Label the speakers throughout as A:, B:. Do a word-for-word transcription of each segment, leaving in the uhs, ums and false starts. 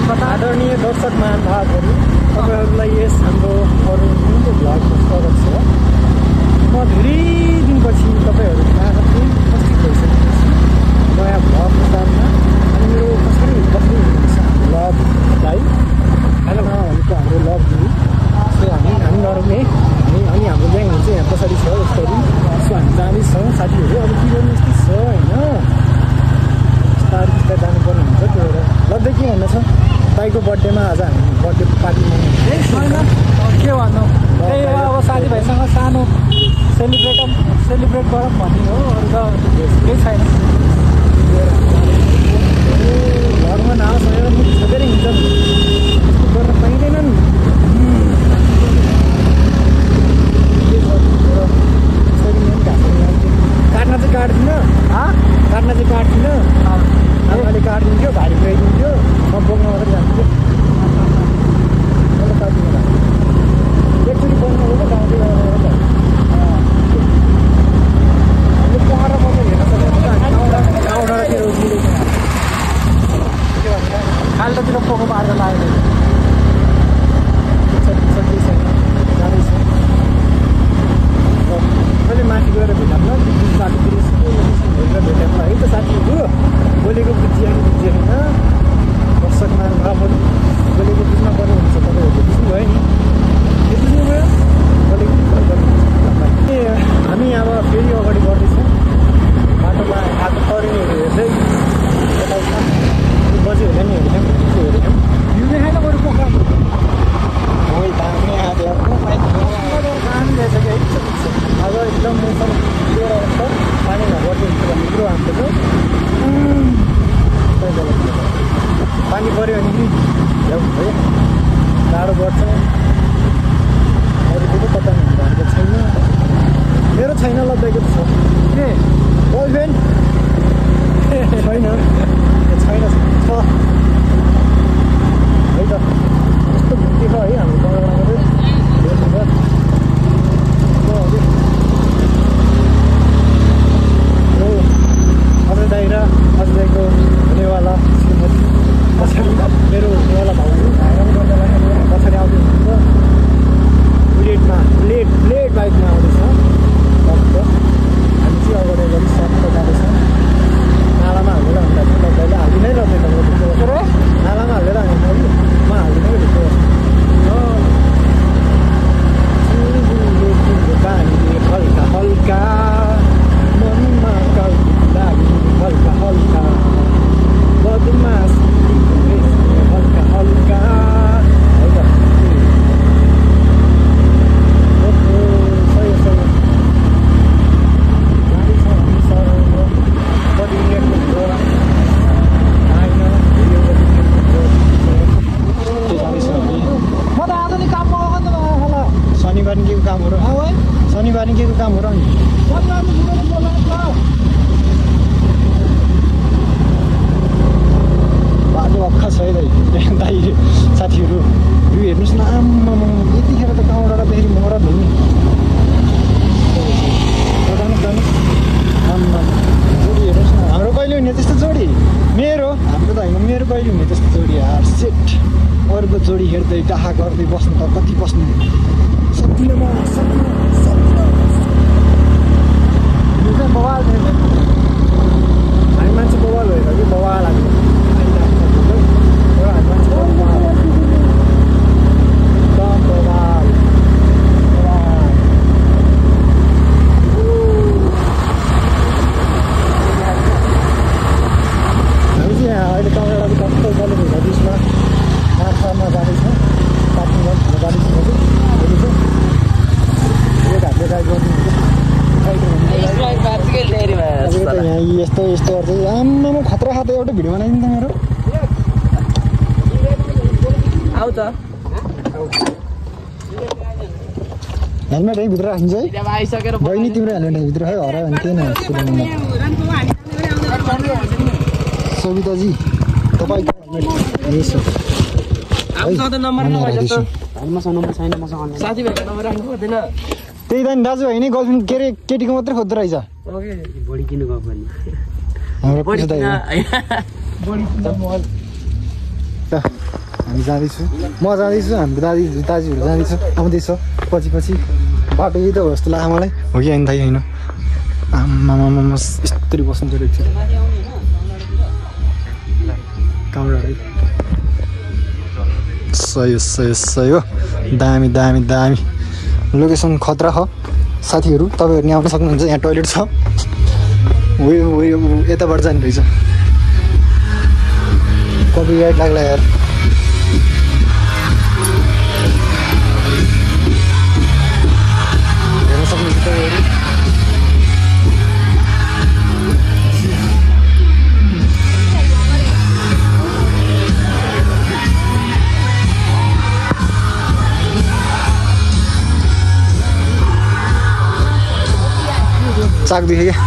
A: आदरणीय दर्शक महानुभावहरू, तपाईँहरूलाई यस हाम्रो अरू जुन भ्लगको स्वागत छ। म धेरै दिनपछि तपाईँहरूमा उपस्थित भइसकेपछि नयाँ भ्लगको काममा। अनि मेरो कसरी बस्दै हुनुहुन्छ लभ भाइ, खाना भनेको हाम्रो लभ दिदी। सो हामी हामी नरौँ हामी अनि हाम्रो ग्याङ हुन्छ यहाँ पछाडि छ यसरी। सो हामी जाँदैछौँ साथीहरू, अब के गर्नु यस्तो छ होइन, बिस्तारै बिस्तारै जानुपर्ने हुन्छ। त्यो भएर लग्दै के भन्नु छ, दाइको बर्थडेमा आज हामी बर्थडे पार्टी मनाउँछौँ। के भन्नु, त्यही हो अब साथीभाइसँग सानो सेलिब्रेट सेलिब्रेट गरौँ भन्ने हो, अरू त केही छैन। घरमा नआओस् भनेर मुख छोपेरै हुन्छ नि, त्यस्तो गर्न पाइँदैन नि। काट्न चाहिँ काट्दिनँ, काट्न चाहिँ काट्दिनँ, आमाले काटिदिन्थ्यो, भाइ पुऱ्याइदिन्थ्यो, म बोक्न मात्रै जान्थ्यो। मैले काटिदिनु भएको एकचोटि बोक्नु हो गाउँदै गएर हामीले पहर मात्रै हेर्न सक्दैन। गाउँडाँडातिर उभिँदै के भन्छ खाल्टोतिर पोको पारेर लाग्यो केही छैन, जाँदैछ। मैले माथि गएर भेटाउँला बाटोतिर हेरेर भेटाउँला है त साथीहरू। बोलेको बुझिएन बुझिएन दर्शक महानुभावहरू, बोलेको बुझ्न पर्ने हुन्छ। तपाईँहरूले बुझ्नुभयो नि, यो बुझ्नुभयो बोलेको ए हामी अब फेरि अगाडि बढ्दैछौँ बाटोमा। आएको तरिनेहरू हेर्दै यताउता बज्यो होला नि हेरेँ त्यो हेरेँ हिउँदै खाएन बरु पोखरा होइ धाने आएको पानी रहेछ कि है। अब एकदम मौसम क्लियर अवस्था, पानी नपर्ने हुन्छ भन्ने कुरो हाम्रो पानी पऱ्यो भने कि भ्याउ भयो, टाढो बढ्छ। अरूको पत्ता भएको छैन, मेरो छैन, लब्दाइको छ के बोयफ्रेन्ड छैन, छैन छ है त। यस्तो भुट्टी छ है हाम्रो गाउँडामा चाहिँ हेर्नुभयो। अझै दाइ र अझै दाइको हुनेवाला श्रीमती पछाडि मेरो हुनेवाला भाउजू पछाडि आउँदै हुनुहुन्छ। बुलेटमा बुलेट बुलेट बाइकमा आउँदैछ टक्क। हामी चाहिँ अगाडि अगाडि सट्ट जाँदैछौँ। नालामा हालेर हामीलाई तपाईँले हालिदिनै रहेछ तपाईँको नालामा हालेर हामी अघि म हालिदिनै भित्र बानी हल्का हल्का मनमा लागि हल्का हल्का बदमास हल्का हल्का है त। सही सही गाडी छ हामी सर बडी नेटको आएन भिडियो बडी नेटको म त आज नि काम पाउँदैन होला। शनिबार नि के को काम हो र, शनिबार नि के को काम हो र नि बाटो अक्खा छ है दाइ दाइ साथीहरू। भ्यू हेर्नुहोस् न, आम्मा यतिखेर त गाउँडाँडादेखि मरद हो नि। जानु जानु आम्मा जोडी हेर्नुहोस् न, हाम्रो कहिले हुने त्यस्तो जोडी, मेरो हाम्रो त होइन, मेरो कहिले हुने त्यस्तो जोडी यार। सेट अरूको जोडी हेर्दै डाहा गर्दै बस्नु त कति बस्नु सक्दिनँ म, सक्दिनँ सक्दिनँ। यो चाहिँ बवाल थियो, हामी मान्छे बवाल भएर कि बवाल लाग्यो हामी मान्छे बवाल एकदम बवाल बवाल। हामी चाहिँ यहाँ अहिले काउडाँडाको टक्क गले भेटा बिचमा माछामा जाँदैछौँ, पार्किङ गर्नु जाँदैछौँ अहिले चाहिँ यो घाटले ड्राइभ गर्नुहुन्छ। यहाँ यस्तो यस्तो गर्दै आम्मामा खतरा खाँदै एउटा भिडियो बनाइदिनु त मेरो आउ त। हेलमेट है भित्र राखिन्छ है बहिनी, तिम्रो हेलमेट है भित्र है हरायो भने केही नहोस्। सविताजी तपाईँको हेलमेट यसो त्यही त नि दाजु होइन, गर्लफ्रेन्ड के अरे केटीको मात्रै खोज्दो रहेछ। हाम्रो हामी जाँदैछु म जाँदैछु हाम्रो दादी दाजुहरू जाँदैछु आउँदैछ पछि पछि बाटो यही त हो जस्तो लाग्छ मलाई हो कि होइन थाहै होइन आमामामा यस्तरी बस्नु परेको थियो कहाँबाट सही हो सही हो सही हो दामी दामी दामी लोकेसन खतरा हो साथीहरू तपाईँहरू नि आउन सक्नुहुन्छ यहाँ टोइलेट छ उयो उयो यताबाट जाने रहेछ कपिराइट लाग्ला यार हेर्न सक्नुहुन्छ तपाईँहरू साग देखेँ क्या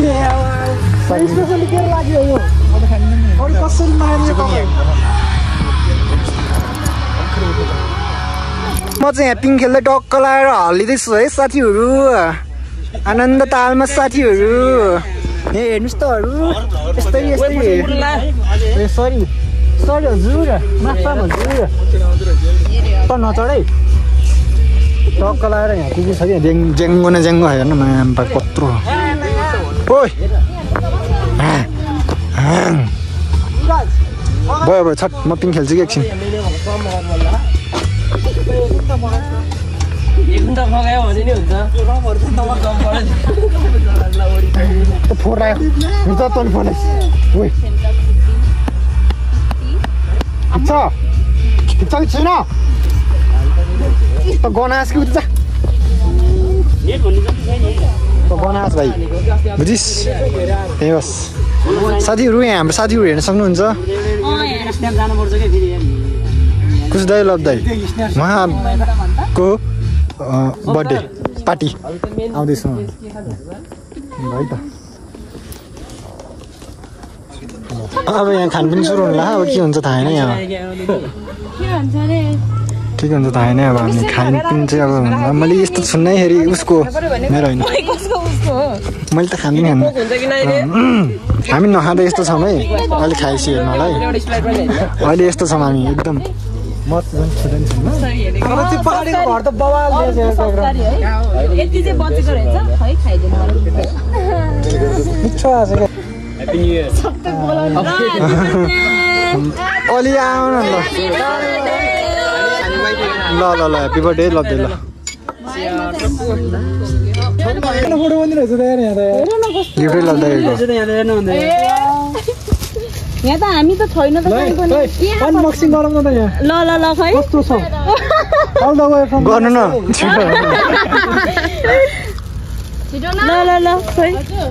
A: म चाहिँ यहाँ पिङ खेल्दै टक्क लगाएर हल्लिँदैछु है साथीहरू आनन्द तालमा साथीहरू ए हेर्नुहोस् तहरू यस्तै यस्तै ए सरी सरी हजुर माफ हजुर त नचढै टक्क लगाएर यहाँ कुकुर छ कि ज्याङ ज्याङ्गो न ज्याङ्गो हेर्न माम्पा कत्रो ओइ भयो भयो छट म पिङ खेल्छु कि एकछिन फोन आयो तल फोन ओइ छ छ कि छैन त गनास कि उता गनास भाइ बुझिस् ए होस् साथीहरू यहाँ हाम्रो साथीहरू हेर्न सक्नुहुन्छ कुछ दाइ लभ दाइ उहाँको बर्थडे पार्टी आउँदैछु है त अब यहाँ खानपिन सुरु हुनु ला अब के हुन्छ थाहा छैन यहाँ ठिक हुन्छ थाहा होइन अब हामी खानपिन चाहिँ अब मैले यस्तो सुन्नैखेरि उसको मेरो होइन मैले त खाँदिनँ खानु हामी नखाँदा यस्तो छौँ है अहिले खाएपछि हेर्नलाई अहिले यस्तो छौँ हामी एकदम अलि आउनु ल ल ल ह्याप्पी बर्थडे लग्दै ल गिफ्टै लग्दै
B: यहाँ त हामी त छैन त
A: अनबक्सिङ गरौँ न त यहाँ
B: ल ल ल खै
A: कस्तो छ गर्नु न
B: ल ल ल खै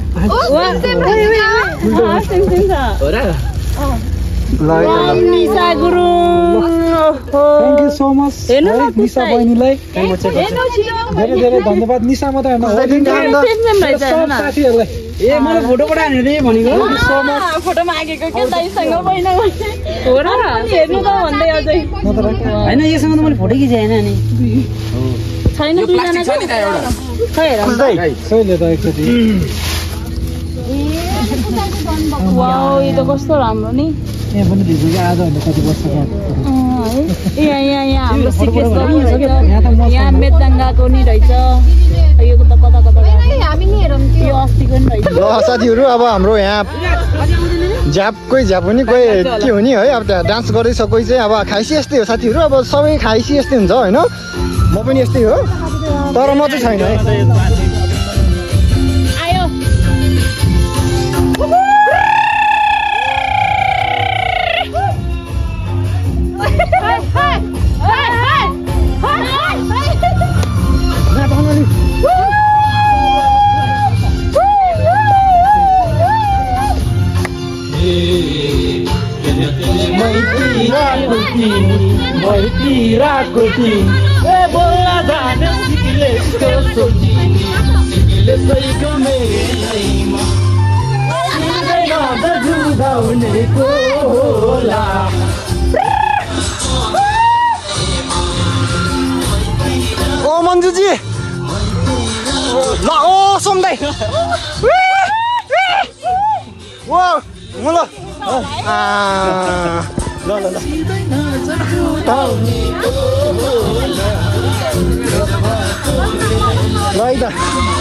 B: Nisha Gurung
A: thank you so much Nisha बहिनीलाई धेरै धेरै धन्यवाद निशा मात्रै साथीहरूलाई ए मलाई फोटो पठायो रे भनेको
B: फोटोमा आगेको के दाइसँग बहिना हो र हेर्नु त भन्दै अझै
C: हैन यससँग त मैले फोटो खिचेँ हैन नि
B: छैन दुईजना छ नि त एउटा खै हेर
A: सहिले त एकचोटि
B: वाउ यो त कस्तो राम्रो नि
A: यहाँ पनि भिज्यो कि आज भन्दा कति वर्ष
B: यहाँ यहाँ यहाँ हाम्रो सिकेस पनि रहेछ यहाँ मेदाङ्गाको नि रहेछ यो त कता कता हामी नि हेरौँ यो अस्तिको नि रहेछ
A: ल साथीहरू अब हाम्रो यहाँ झ्यापकै झ्याप पनि कोही के हो नि है अब त्यहाँ डान्स गर्दैछ कोही चाहिँ अब खाइसी यस्तै हो साथीहरू अब सबै खाइसी यस्तै हुन्छ होइन म पनि यस्तै हो तर म चाहिँ छैन है ओ मन्जुजी ल ओ सोमदाई ओ म ल ल ल ल ल है त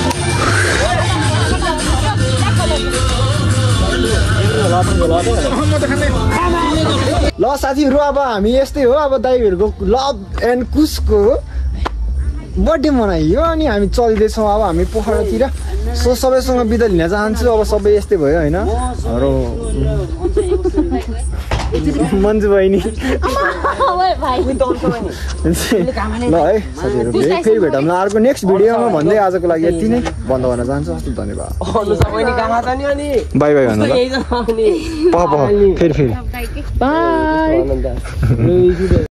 A: ल साथीहरू अब हामी यस्तै हो अब दाइहरूको लभ एन्ड कुसको बर्थडे मनाइयो अनि हामी चल्दैछौँ अब हामी पोखरातिर सो सबैसँग बिदा लिन चाहन्छु अब सबै यस्तै भयो होइन र मन्जु बहिनी ल है साथीहरू फेरि भेटौँला अर्को नेक्स्ट भिडियोमा भन्दै आजको लागि यति नै बन्द गर्न चाहन्छु हस् धन्यवाद बाई बाई भन्नु ल फेरि फेरि बाई